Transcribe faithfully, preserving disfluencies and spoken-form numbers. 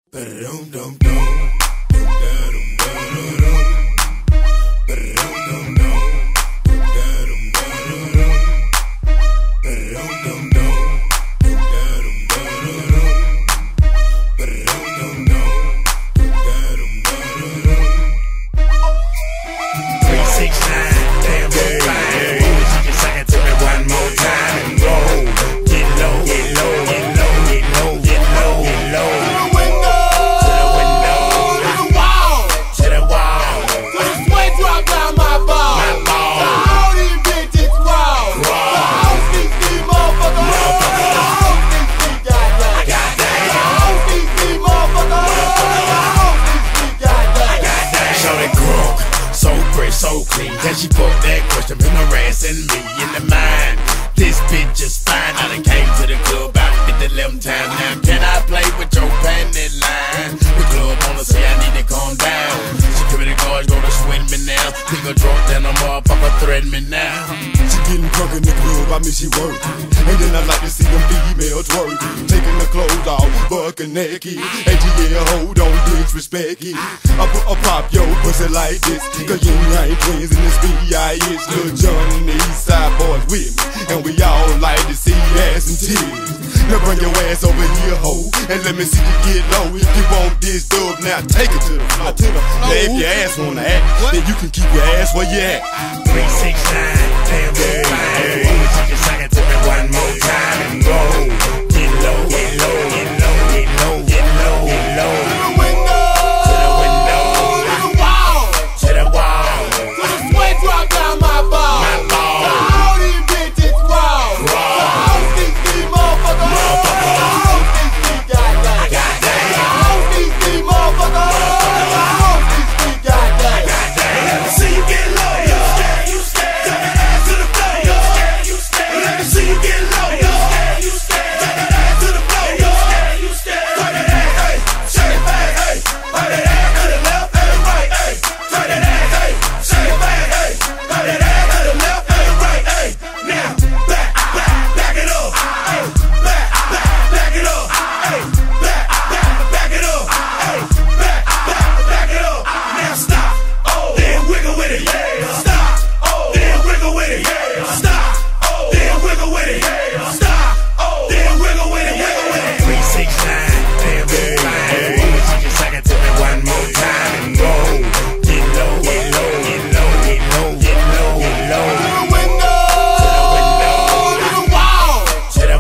So clean, can she put that question in harassing me in the mind? This bitch is fine. I done came to the club about fifty eleven times. Now can I play with your panty line? The club wanna say I need to calm down. Security guards gonna swing me now. Nigga drunk, then a motherfucker threaten me now. She getting drunk in the club, I mean she working. And then I like to see them females twerking, taking the clothes off, bucking naked. A T L, hold on, disrespect it. I put a pop your pussy like this, cause you ain't twins in this B I S. Lil Jon and the East Side boys with me, and we all like to see ass and tears. Now bring your ass over here, ho, and let me see you get low. If you want this dub, now take it to the floor. Now if your ass wanna act, then you can keep your ass where you at. Three, six, nine, damn, damn, fine. She can sing it to me one more time and go. Get low, get low, get low.